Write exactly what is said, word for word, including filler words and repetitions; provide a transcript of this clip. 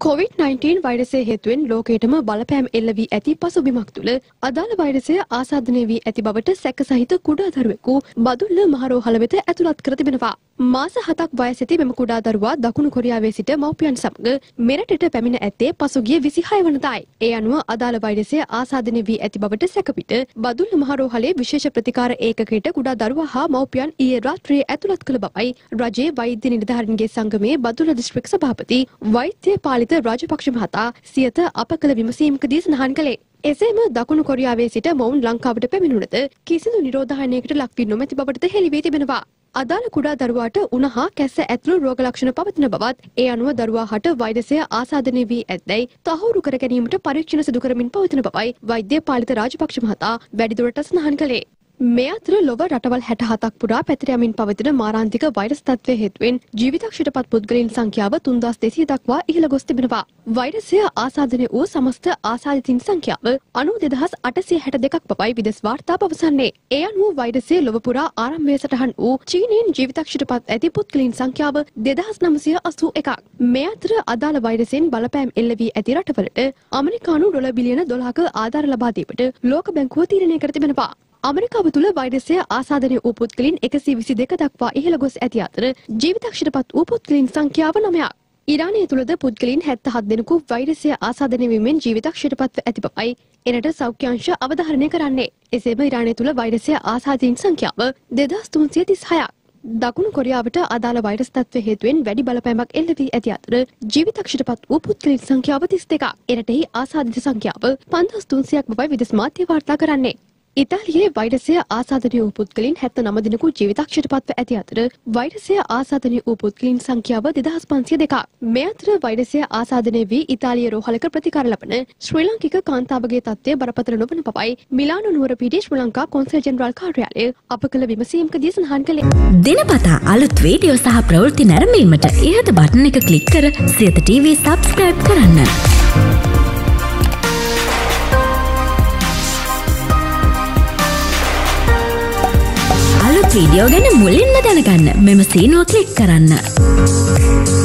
Covid nineteen වෛරසය හේතුවෙන් ලෝකයටම බලපෑම් එල්ල වී ඇති පසුබිමක් තුළ අදාළ වෛරසය ආසාදනය වී ඇති බවට සැක සහිත කුඩා දරුවෙකු බදුල්ල මහරෝහල වෙත ඇතුළත් කර තිබෙනවා. මාස හතක් වයස ඇති මෙම කුඩා දරුවා දකුණු කොරියාවේ සිට මව්පියන් සමග මෙරටට පැමිණ ඇත්තේ පසුගිය විසිහය වනදායි. ඒ අනුව අදාළ වෛරසය ආසාදනය වී ඇති බවට සැකපිට බදුල්ල මහරෝහලේ විශේෂ ප්‍රතිකාර ඒකකයට කුඩා දරුවා හා මව්පියන් ඊයේ රාත්‍රියේ ඇතුළත් කළ බවයි රජයේ වෛද්‍ය නිලධාරීන්ගේ සංගමයේ බදුල්ල දිස්ත්‍රික් සභාපති වෛද්‍ය පාලිත රාජපක්ෂ මහතා සියත අප කළ විමසීමකදී සඳහන් කළේ. එසේම දකුණු කොරියාවේ සිට මොවුන් ලංකාවට පැමිණුණද කිසිදු නිරෝධායනයකට ලක් වී නොමැති බවටද හෙළි වී තිබෙනවා. අදාළ කුඩා දරුවාට උණ හා කැස්ස ඇතුළු රෝග ලක්ෂණ පවතින බවත් ඒ අනුව දරුවා හට වෛරසය ආසාදනය වී ඇතැයි තහවුරු කර ගැනීමට පරීක්ෂණ සිදු කරමින් පවතින බවයි වෛද්‍ය පාලිත රාජපක්ෂ මහතා වැඩිදුරටත් සඳහන් කළේ. මේ අතර ලොව රටවල් හැට හතක් පුරා පැතිර යමින් පවතින මාරාන්තික වෛරස් තත්ත්වය හේතුවෙන් ජීවිතක්ෂයට පත් පුද්ගලයන් සංඛ්‍යාව තුන්දාස් දෙසිය දක්වා ඉහළ ගොස් තිබෙනවා. වෛරසය ආසාදනය වූ සමස්ත ආසාදිතින් සංඛ්‍යාව අනූ දෙදහස් අටසිය හැට දෙකක් බවයි විදෙස් වාර්තා පවසන්නේ. ඒ අනුව වෛරසය ලොව පුරා ආරම්භය සටහන් වූ චීනයෙන් ජීවිතක්ෂයට පත් ඇති පුද්ගලයන් සංඛ්‍යාව දෙදහස් නවසිය අසූ එකක්. මේ අතර අදාළ වෛරසයෙන් බලපෑම් එල්ල වී ඇති රටවලට ඇමරිකානු ඩොලර් බිලියන දොළහක ආධාර ලබා දීමට ලෝක බැංකුව තීරණය කර තිබෙනවා. ඇමරිකාව තුළ වෛරසය ආසාදනය වූ පුද්ගලයන් එකසිය විසි දෙක දක්වා ඉහළ ගොස් ඇති අතර ජීවිතක්ෂයට පත් වූ පුද්ගලයන් සංඛ්‍යාව නවයක්. ඉරානය තුළද පුද්ගලයන් හැත්තෑ දෙනෙකු වෛරසය ආසාදනය වීමෙන් ජීවිතක්ෂයට පත්ව ඇති බවයි එරට සෞඛ්‍යාංශ අවධාරණය කරන්නේ. එසේම ඉරානය තුළ වෛරසය ආසාදිතයින් සංඛ්‍යාව දෙදහස් තුන්සිය තිස්හයක්. දකුණු කොරියාවට අදාළ වෛරස් තත්ත්වය හේතුවෙන් වැඩි බලපෑමක් එල්ල වී ඇති අතර ජීවිතක්ෂයට පත් වූ පුද්ගලයන් සංඛ්‍යාව තිස් දෙකක්. එරටෙහි ආසාදිත සංඛ්‍යාව පන්දාස් තුන්සියක් බවයි විදෙස් මාධ්‍ය වාර්තා කරන්නේ. ඉතාලියේ වෛරසය ආසාදනය වූ පුද්ගලයන් හැත්තෑ නව දෙනෙකු ජීවිතක්ෂයට පත්ව ඇති අතර වෛරසය ආසාදනය වූ පුද්ගලයන් සංඛ්‍යාව දෙදහස් පන්සිය දෙකක්. මේ අතර වෛරසය ආසාදනය වී ඉතාලිය රෝහලක ප්‍රතිකාර ලබන ශ්‍රී ලාංකික කාන්තාවගේ තත්ත්වය බරපතල නොවන බවයි මිලානෝ නුවර පීඩි ශ්‍රී ලංකා කොන්සල් ජෙනරාල් කාර්යාලය අප කළ විමසීමකදී සඳහන් කළේ. දිනපතා අලුත් වීඩියෝ සහ ප්‍රවෘත්ති නැරඹීමට ඉහත බටන් එක ක්ලික් කර සියත ටීවී සබ්ස්ක්‍රයිබ් කරන්න. වීඩියෝ ගැන මුලින්ම දැනගන්න මෙම සීනුව ක්ලික් කරන්න.